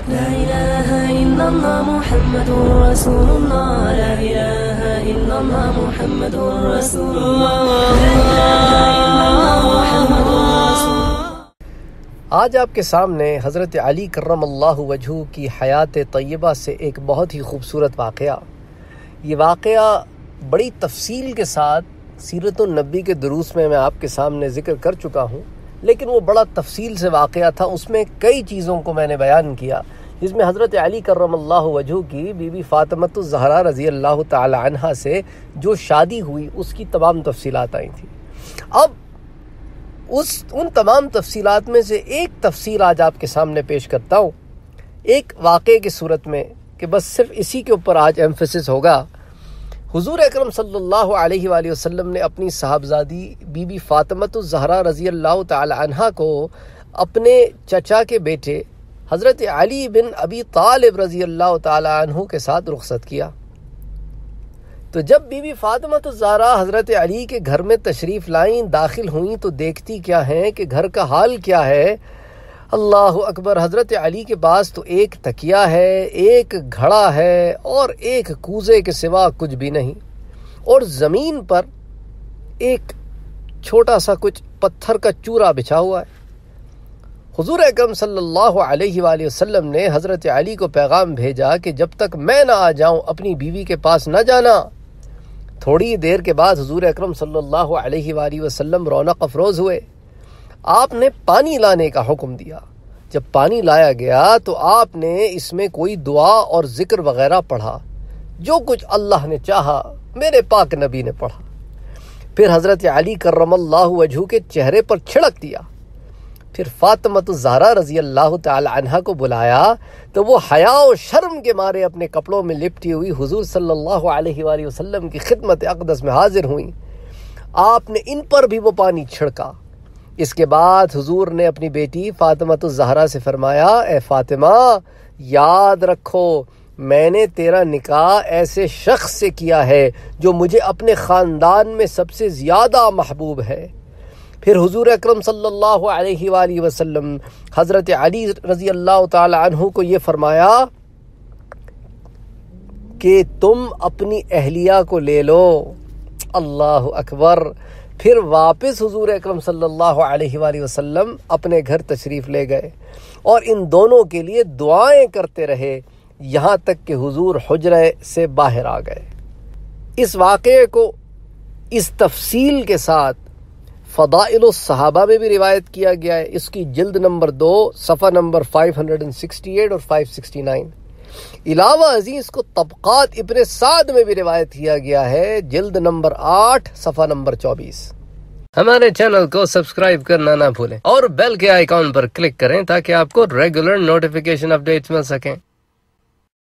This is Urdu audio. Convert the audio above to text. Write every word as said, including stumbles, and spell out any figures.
لا إله إلا الله محمد رسول الله لا إله إلا الله محمد رسول الله لا إله إلا الله محمد رسول الله۔ آج آپ کے سامنے حضرت علی کرم اللہ وجہہ کی حیات طیبہ سے ایک بہت ہی خوبصورت واقعہ۔ یہ واقعہ بڑی تفصیل کے ساتھ سیرت النبی کے دروس میں میں آپ کے سامنے ذکر کر چکا ہوں، لیکن وہ بڑا تفصیل سے واقعہ تھا، اس میں کئی چیزوں کو میں نے بیان کیا، جس میں حضرت علی کرم اللہ وجہہ کی بی بی فاطمۃ الزہرا رضی اللہ تعالی عنہا سے جو شادی ہوئی اس کی تمام تفصیلات آئی تھیں۔ اب اس ان تمام تفصیلات میں سے ایک تفصیل آج آپ کے سامنے پیش کرتا ہوں، ایک واقعے کی صورت میں، کہ بس صرف اسی کے اوپر آج ایمفیسس ہوگا۔ حضور اکرم صلی اللہ علیہ وآلہ وسلم نے اپنی صاحبزادی بی بی فاطمۃ الزہرا رضی اللہ تعالی عنہا کو اپنے چچا کے بیٹے حضرت علی بن ابی طالب رضی اللہ تعالی عنہ کے ساتھ رخصت کیا۔ تو جب بی بی فاطمۃ الزہرا حضرت علی کے گھر میں تشریف لائیں، داخل ہوئیں، تو دیکھتی کیا ہیں کہ گھر کا حال کیا ہے۔ اللہ اکبر! حضرت علی کے پاس تو ایک تکیہ ہے، ایک گھڑا ہے اور ایک کوزے کے سوا کچھ بھی نہیں، اور زمین پر ایک چھوٹا سا کچھ پتھر کا چورا بچھا ہوا ہے۔ حضور اکرم صلی اللہ علیہ وآلہ وسلم نے حضرت علی کو پیغام بھیجا کہ جب تک میں نہ آ جاؤں اپنی بیوی کے پاس نہ جانا۔ تھوڑی دیر کے بعد حضور اکرم صلی اللہ علیہ وآلہ وسلم رونق افروز ہوئے، آپ نے پانی لانے کا حکم دیا۔ جب پانی لایا گیا تو آپ نے اس میں کوئی دعا اور ذکر وغیرہ پڑھا، جو کچھ اللہ نے چاہا میرے پاک نبی نے پڑھا۔ پھر حضرت علی کرم اللہ وجہہ کے چہرے پر چھڑک دیا، پھر فاطمۃ الزہرا رضی اللہ تعالی عنہا کو بلایا تو وہ حیا و شرم کے مارے اپنے کپڑوں میں لپٹی ہوئی حضور صلی اللہ علیہ وآلہ وسلم کی خدمت اقدس میں حاضر ہوئیں۔ آپ نے ان پر بھی وہ پانی چھڑکا۔ اس کے بعد حضور نے اپنی بیٹی فاطمۃ الزہرا سے فرمایا، اے فاطمہ، یاد رکھو میں نے تیرا نکاح ایسے شخص سے کیا ہے جو مجھے اپنے خاندان میں سب سے زیادہ محبوب ہے۔ پھر حضور اکرم صلی اللہ علیہ وآلہ وسلم حضرت علی رضی اللہ تعالی عنہ کو یہ فرمایا کہ تم اپنی اہلیہ کو لے لو۔ اللہ اکبر! پھر واپس حضور اکرم صلی اللہ علیہ وآلہ وسلم اپنے گھر تشریف لے گئے اور ان دونوں کے لیے دعائیں کرتے رہے، یہاں تک کہ حضور حجرے سے باہر آ گئے۔ اس واقعے کو اس تفصیل کے ساتھ فضائل الصحابہ میں بھی روایت کیا گیا ہے، اس کی جلد نمبر دو صفحہ نمبر پانچ سو اڑسٹھ اور پانچ سو انسٹھ۔ علاوہ ازیں اس کو طبقات ابن سعد میں بھی روایت کیا گیا ہے، جلد نمبر آٹھ صفحہ نمبر چوبیس۔ ہمارے چینل کو سبسکرائب کرنا نہ بھولیں اور بیل کے آئیکن پر کلک کریں تاکہ آپ کو ریگولر نوٹیفیکیشن اپڈیٹس مل سکیں۔